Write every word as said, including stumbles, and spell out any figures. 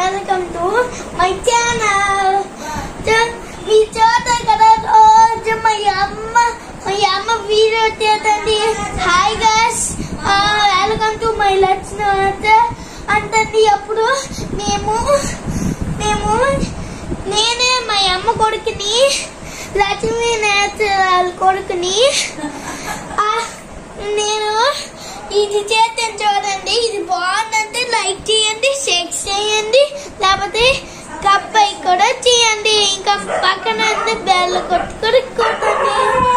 Welcome to my channel. మీ చూస్తారు కదా రోజు మా అమ్మ మా అమ్మ వీడియో చేస్తుంది. Hi guys, welcome to my Lakshmi అంటుంది. అప్పుడు మేము మేము నేనే మా అమ్మ కొడుకుని, లక్ష్మి నేత కొడుకుని. నేను ఇది చేస్తాను చూడండి. ఇది బాగుందంటే లైక్ చేయండి, షేర్ చేయండి, లేకపోతే కప్ కూడా చేయండి. ఇంకా పక్కన బెల్ కొట్టుకొని కొట్టండి.